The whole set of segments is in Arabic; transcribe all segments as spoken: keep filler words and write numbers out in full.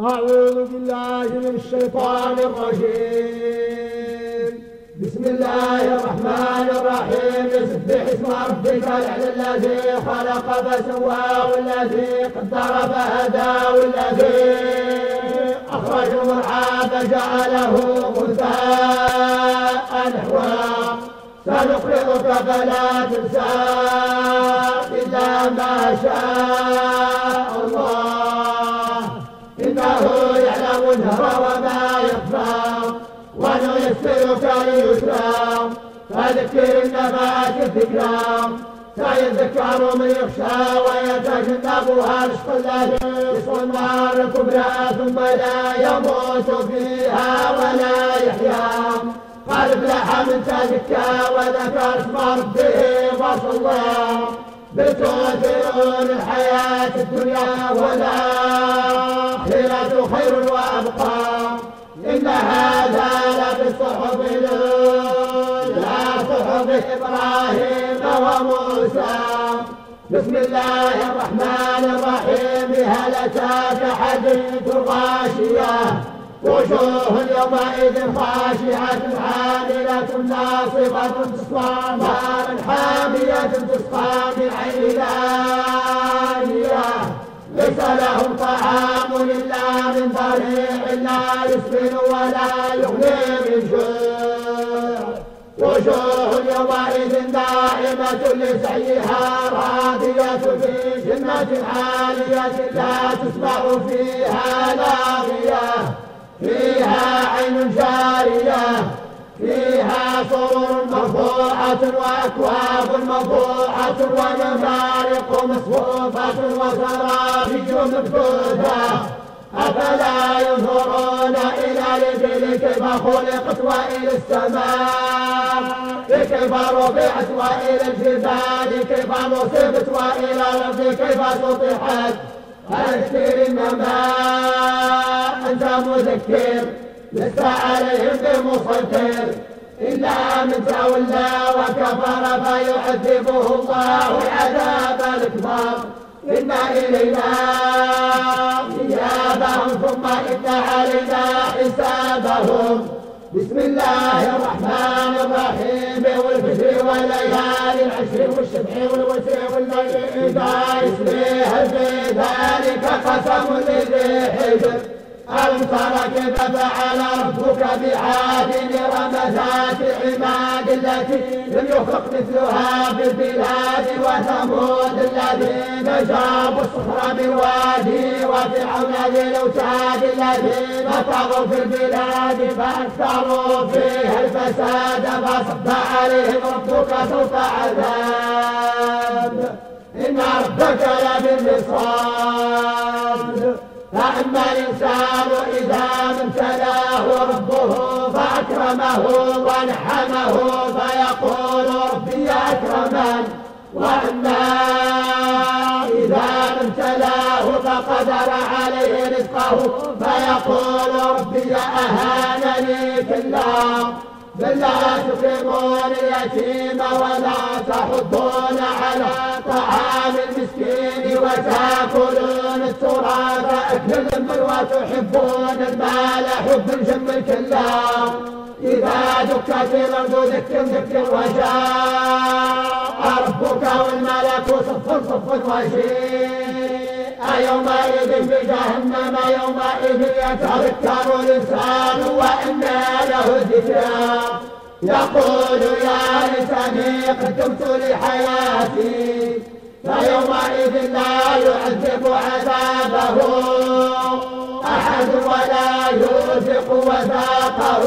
أعوذ بالله من الشيطان الرجيم. بسم الله الرحمن الرحيم. يسبح اسم ربك الأعلى الذي خلق فسوى والذي قدر فهدى والذي أخرج المرعى فجعله غثاء نحوا سنقرئك فلا تنسى إلا ما شاء الله إنه يعلم الجهر وما يخفى ونيسرك لليسرى فذكر النفعة الذكرى سيذكر من يخشى ويتجنبها الأشقى الذي يصلى النار الكبرى ثم لا يموت فيها ولا يحيا قد افلح من تزكى وذكر اسم ربه وصلى بل الحياة الدنيا والآخرة خير وأبقى إن هذا لفي الصحف الأولى صحف إبراهيم وموسى. بسم الله الرحمن الرحيم. هل أتاك حديث الغاشية وجوه يومئذ خاشعة عاملة ناصبة تسقى نارا حامية تسقى من عين آنية ليس لهم طعام إلا من ضريع لا يسمن ولا يغني من جوع وجوه يومئذ ناعمة لسعيها راضية في جنة عالية لا تسمع فيها لاغية فيها عين جارية فيها سرر مرفوعة وأكواب موضوعة ونمارق مصفوفة وزرابي مبثوثة أفلا ينظرون إلى الإبل كيف خلقت وإلى السماء كيف رفعت وإلى الجبال كيف نصبت وإلى الأرض كيف سطحت فاذكر إنما أنت مذكر لست عليهم بمسيطر إلا من تولى وكفر فيعذبه الله العذاب الأكبر إن إلينا إيابهم ثم إن علينا حسابهم. بسم الله الرحمن الرحيم. والفجر والليالي العشر والشفع والوتر والليل إذا يسري هل في ذلك قسم لذي حجر ألم تر كيف فعل ربك بعاد إرم ذات العماد التي لم يخلق مثلها في البلاد وثمود الذين جابوا الصخر بالوادي وفرعون ذي الأوتاد الذين طغوا في البلاد فأكثروا فيها الفساد فصب عليهم ربك صوت عذاب إن ربك لبالمرصاد. فأما الإنسان إذا ما ابتلاه ربه فأكرمه ونعمه فيقول ربي أكرمن وأما إذا ما ابتلاه فقدر عليه رزقه فيقول ربي أهانني كلا بل لا تكرمون اليتيم ولا تحضون على طعام المسكين وتاكلون التراث أكلا لما وتحبون المال حب الجم كلا إذا دكت الأرض ذكر ذكر وجاء ربك والملك صف صف وجيء يومئذ بجهنم يومئذ يتذكر الإنسان وأنى له الذكرى يقول يا ليتني قدمت لحياتي فيومئذ لا يعذب عذابه أحد ولا يوثق وثاقه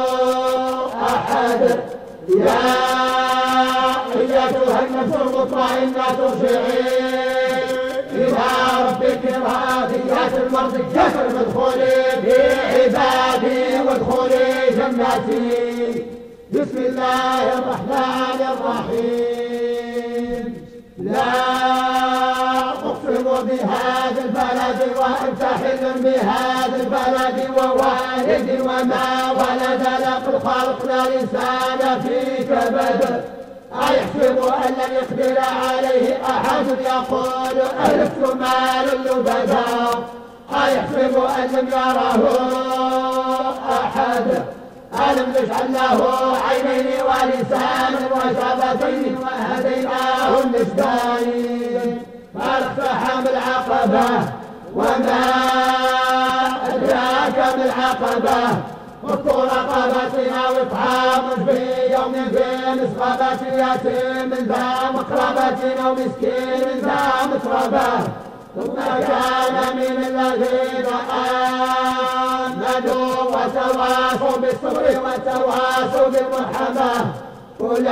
أحد. يا أيتها النفس المطمئنة ارجعي إلى ربك راضية مرضية فادخلي في عبادي وادخلي جنتي. بسم الله الرحمن الرحيم. لا أقسم بهذا البلد وأنت حل بهذا البلد ووالد وما ولد لقد خلقنا الإنسان في كبد أيحسب أن لن يقدر عليه أحد يقول أهلكت مالا لبدا أيحسب وإن لم يره أحد ألم نجعل له عينين ولسانا وشفتين وهديناه النجدين فاقتحم العقبة وما أدراك ما العقبة فك رقبتنا وإطعام في يوم في مسغبة يتيم ذا مقربة أو مسكين ذا متربة ثم كان من الذين آمنوا وتواصوا بالصبر وتواصوا بالمرحمة أولئك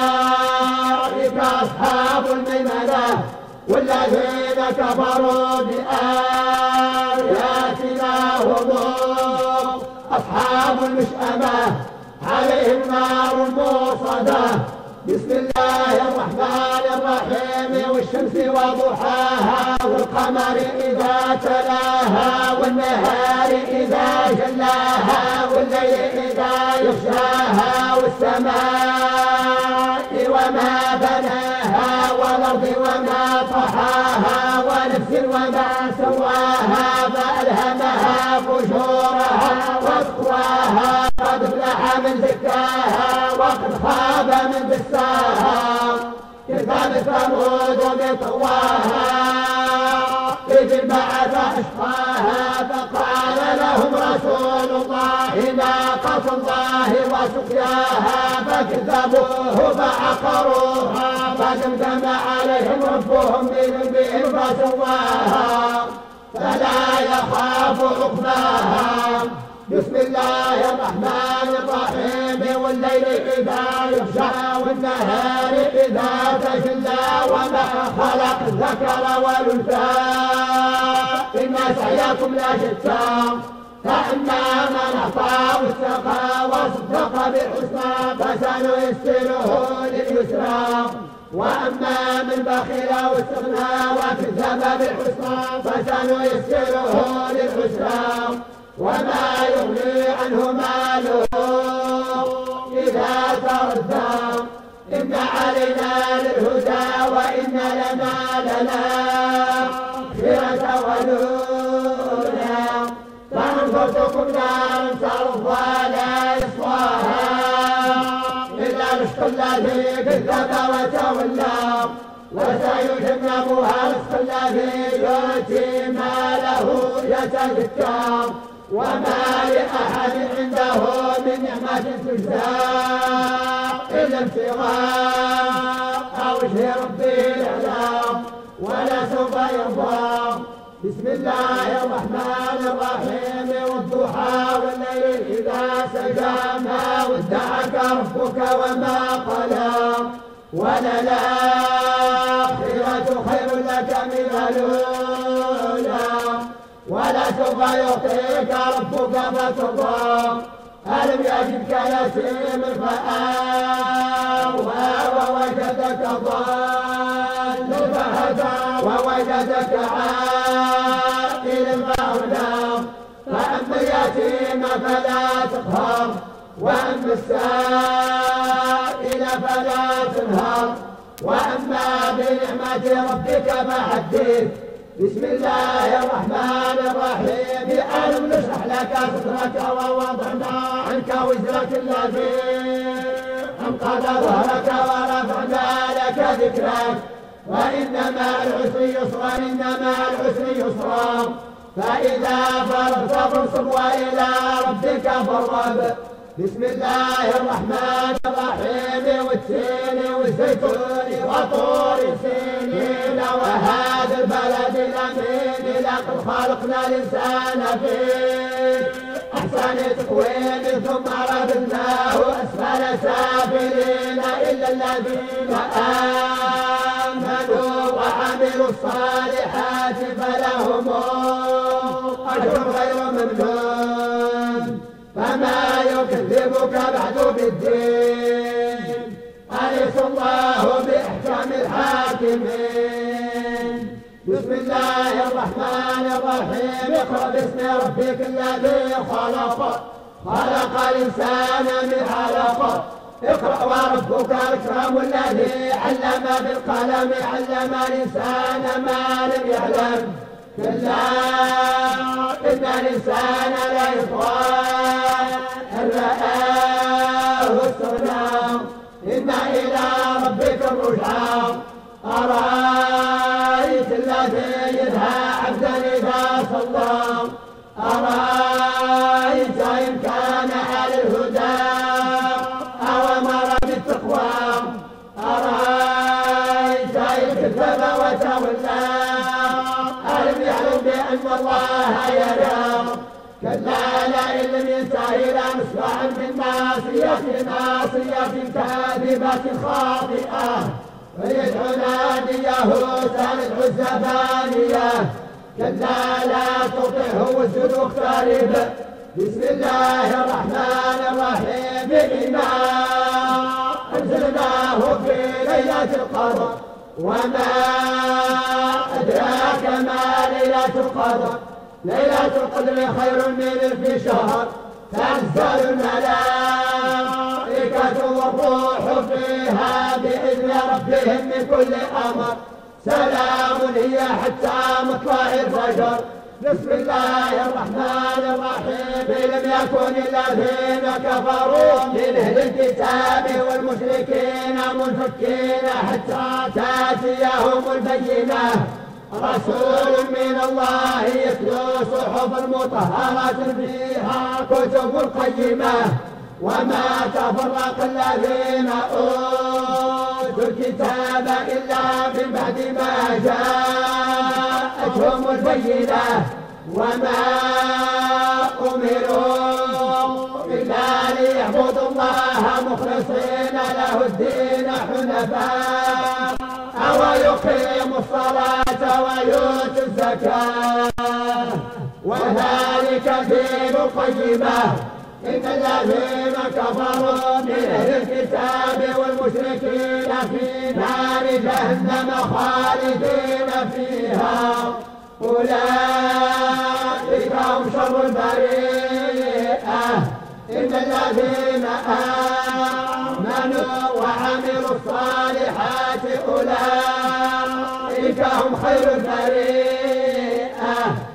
أصحاب الميمنة والذين كفروا بآياتنا هم أصحاب المشأمة عليهم نار موصدة. بسم الله الرحمن الرحيم والشمس وضحاها والقمر إذا تلاها والنهار إذا جلاها والليل إذا يغشاها والسماء وما بناها والأرض وما طحاها ونفس وما سواها فألهمها فجورها وتقواها قد افلح من زكاها وقد خاب من دساها كذبت ثمود بطغواها إذ انبعث أشقاها فقال لهم رسول الله ناقة الله وسقياها فكذبوه فعقروها فدمدم عليهم ربهم بذنبهم فسواها فلا يخاف عقباها. بسم الله الرحمن الرحيم والليل إذا يغشى والنهار إذا تجلى وما خلق الذكر والأنثى إن سعيكم لشتى فأما من أعطى واتقى وصدق بالحسنى فسنيسره لليسرى وأما من بخل واستغنى وكذب بالحسنى فسنيسره للعسرى وما يغني عنه ماله إذا تردى إن علينا للهدى وإن لنا للآخرة ولولا فأنفسكم نارا ترضى لا يصلاها إلا الأشقى الذي كذب وتولى وسيجنبها الأشقى الذي يؤتي ماله يتزكى وما لأحد عنده من نعمة تجزى إلا ابتغاء وجه ربه الأعلى ولسوف يرضى. بسم الله الرحمن الرحيم والضحى والليل إذا سجى ما ودعك ربك وما قلى وللآخرة خير لك من الأولى ولسوف يعطيك ربك فترضى. ألم يجدك يتيما فآوى ووجدك ضالا فهدى ووجدك عائلا فأغنى فأما اليتيم فلا تقهر وأما السائل فلا تنهر وأما بنعمة ربك فحدث. بسم الله الرحمن الرحيم ألم نشرح لك صدرك ووضعنا عنك وزرك الذي أنقض ظهرك ورفعنا لك ذكرك وإن مع العسر يسرا إن مع العسر يسرا فإذا فرغت فانصب وإلى ربك فارغب. بسم الله الرحمن الرحيم والتين والزيتون وطور سينين وهذا البلد الأمين لقد خلقنا الإنسان في أحسن تقويم ثم رددناه أسفل سافلين إلا الذين آمنوا وعملوا الصالحات فلهم أجر غير ممنون. فما يكذبك بعد بالدين أليس الله بإحكام الحاكمين. بسم الله الرحمن الرحيم اقرأ باسم ربك الذي خلق خلق الإنسان من علق اقرأ وربك الأكرم الذي علم بالقلم علم الإنسان ما لم يعلم كلا إن الإنسان لا يطغى أن رآه استغنى إن إلى ربك الرجعى أرأيت الذي ينهى عبدا إذا صلى أرأيت إن كان على الهدى أو أمر بالتقوى أرأيت إن كذب وتولى ألم يعلم بأن الله يرى كلا لئن لم ينته لنسفعا بالناصية ناصية كاذبة خاطئة فليدعو ناديه سندعو الزبانية كلا لا تطعه واسجد واقترب بسم الله الرحمن الرحيم إنا أنزلناه في ليلة القدر وما أدراك ما ليلة القدر ليلة القدر خير من ألف شهر تنزل الملائكة والروح فيها بإذن ربهم من كل أمر سلام هي حتى مطلع الفجر بسم الله الرحمن الرحيم لم يكن الذين كفروا من أهل الكتاب والمشركين منفكين حتى تأتيهم البينة رسول من الله يتلو صحف مطهرة فيها كتب قيمة وما تفرق الذين أوتوا الكتاب إلا من بعد ما جاءتهم البينة وما أمروا إلا ليعبدوا الله مخلصين له الدين حنفاء ويقيموا الصلاة ويؤتوا الزكاة وذلك دين القيمة إن الذين كفروا من أهل الكتاب والمشركين في نار جهنم خالدين فيها أولئك هم شر البريئة إن الذين آمنوا وعملوا الصالحات أولئك هم خير البريئة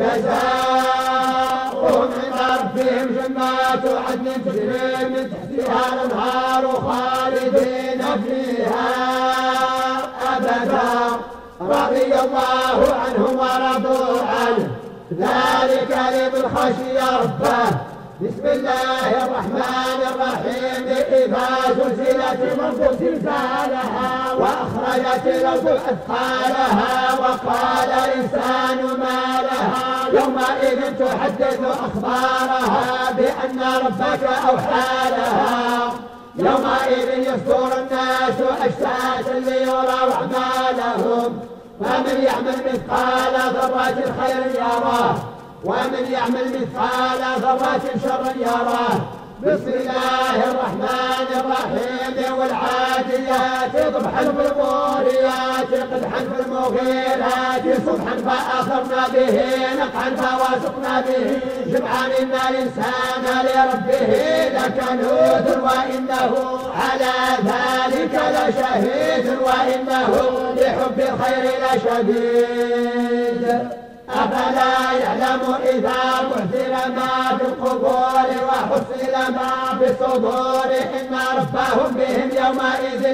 جزاؤهم عند ربهم جنات عدن تجري من تحتها الأنهار خالدين فيها أبدا رضي الله عنهم ورضوا عنه ذلك لمن خشي ربه بسم الله الرحمن الرحيم إذا زلزلت الأرض زلزالها وأخرجت الأرض أثقالها وقال الإنسان ما لها يومئذ تحدث أخبارها بأن ربك أوحى لها يومئذ يصدر الناس أشتاتا ليروا أعمالهم فمن يعمل مثقال ذرة خيرا يراه ومن يعمل مثقال ذرة شرا يراه بسم الله الرحمن الرحيم والعاديات ضبحا فالموريات قدحا فالمغيرات صبحا فأثرنا به نقعا فواسقنا به جمعا إن الإنسان لربه لكنود وإنه على ذلك لشهيد وإنه لحب الخير لشديد أفلا يعلم إذا بعثر ما في القبور وحصل ما في الصدور إن ربهم بهم يومئذ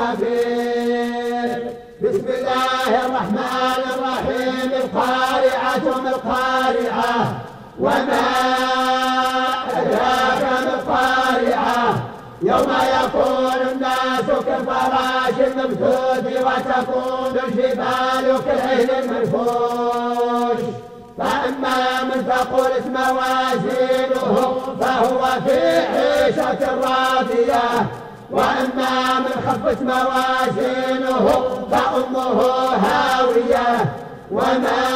لخبير بسم الله الرحمن الرحيم القارعة ما القارعة وما أدراك ما القارعة يوم يكون الناس كالفراش المبثوث وتكون الجبال كالعهن المنفوش فأما من ثقلت موازينه فهو في عيشة راضية وأما من خفت موازينه فأمه هاوية وما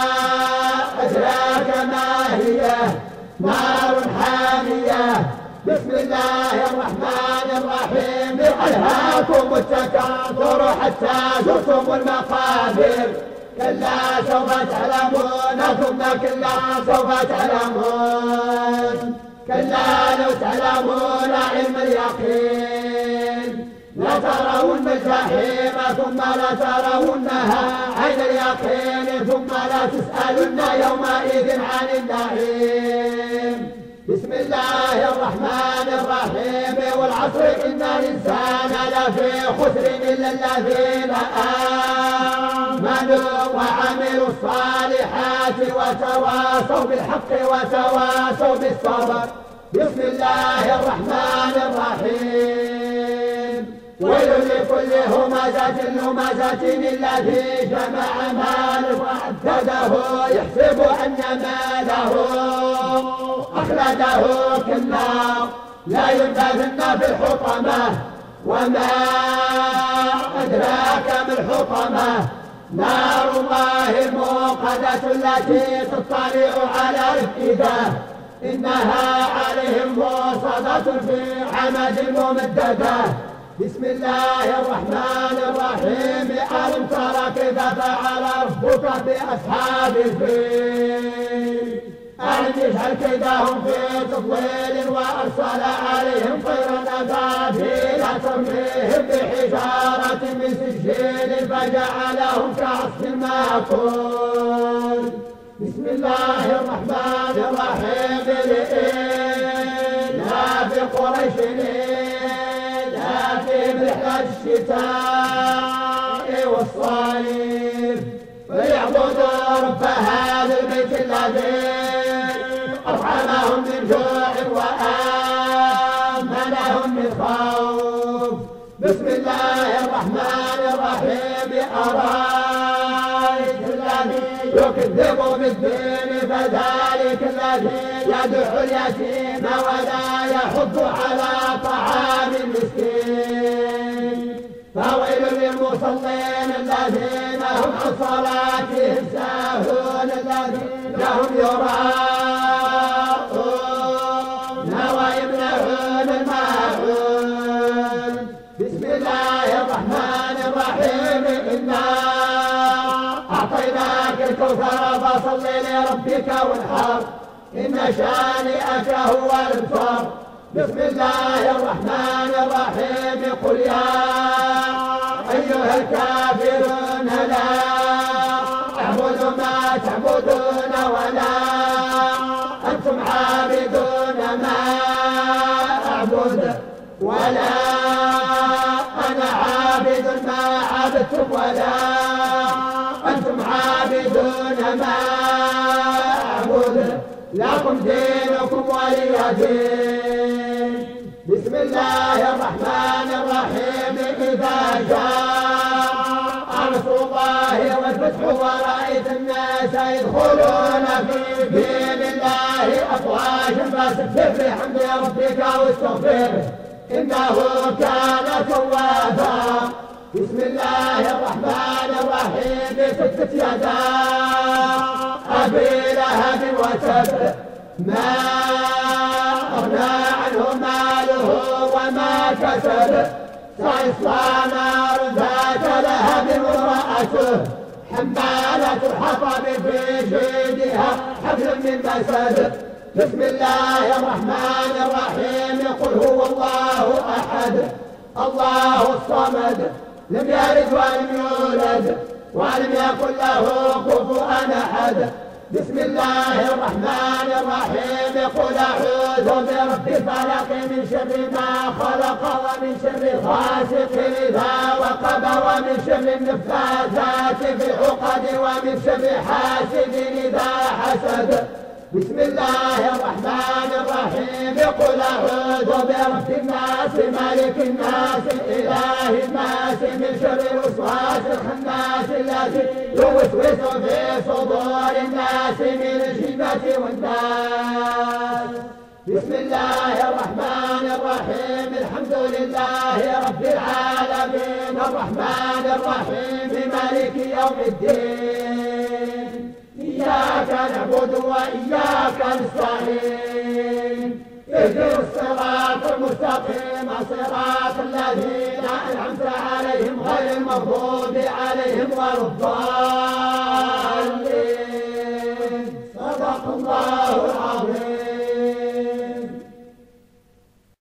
أدراك ما هي نار حامية بسم الله الرحمن الرحيم ألهاكم التكاثر حتى زرتم المقابر كلا سوف تعلمون ثم كلا سوف تعلمون كلا لو تعلمون علم اليقين لترون الجحيم ثم لترونها عين اليقين ثم لتسألن يومئذ عن النعيم. بسم الله الرحمن الرحيم والعصر إن الإنسان لفي خسر إلا الذين آمنوا وعملوا الصالحات وتواصوا بالحق وتواصوا بالصبر. بسم الله الرحمن الرحيم ويل لكل همزة لمزة الذي جمع ماله وعدده يحسب أن ماله أخلده كالنار لا ينبذن في الحطمة وما أدراك ما الحطمة نار الله الموقدة التي تطلع على الأفئدة إنها عليهم موصدة في عمد ممددة. بسم الله الرحمن الرحيم ألم تر كيف فعل ربك بأصحاب الفيل ألم يجعل كيدهم في تضليل وأرسل عليهم طيرا أبابيل ترميهم بحجارة من سجيل فجعلهم كعصف مأكول. بسم الله الرحمن الرحيم لإيلاف قريش إيلافهم رحلة الشتاء والصيف فليعبدوا رب هذا البيت الذي أطعمهم من جوع وآمنهم من خوف. بسم الله الرحمن الرحيم أرأيت الذي يكذب بالدين فذلك الذي يدعو اليتيم ولا يحض على طعام المسكين. فويل للمصلين الذين هم عن صلاتهم ساهون الذين هم يراءون ويمنعون الماعون. بسم الله الرحمن الرحيم إنا أعطيناك الكوثر فصل لربك وانحر إن شانئك هو الأبتر. بسم الله الرحمن الرحيم قل يا أيها الكافرون لا أعبد ما تعبدون ولا أنتم عابدون ما أعبد ولا أنا عابد ما عبدتم ولا أنتم عابدون ما أعبد لكم دينكم ولي دين. بسم الله الرحمن الرحيم إذا جاء نصر الله والفتح ورأيت الناس يدخلون في دين الله أفواجا فسبح بحمد ربك واستغفره إنه كان توابا. بسم الله الرحمن الرحيم ستة يدا أبي لهب وتب ما أغنى عنه ماله وما كسب سيصلى نار ذات لهب وامرأته حمالة الحطب في جيدها حبل من مسد. بسم الله الرحمن الرحيم قل هو الله أحد الله الصمد لم يلد ولم يولد ولم يكن له كفوا أحد. بسم الله الرحمن الرحيم قل أعوذ برب الفلق من شر ما خلق ومن شر غاسق إذا وقب ومن شر النفاثات في العقد ومن شر حاسد إذا حسد. بسم الله الرحمن الرحيم قل أعوذ برب الناس ملك الناس إله الناس من شر الوسواس الخناس الذي يوسوس في صدور الناس من الجنة والناس. بسم الله الرحمن الرحيم الحمد لله رب العالمين الرحمن الرحيم مالك يوم الدين إياك نعبد وإياك نستعين اهدنا الصراط المستقيم صراط الذين أنعمت عليهم غير المغضوب عليهم ولا الضالين.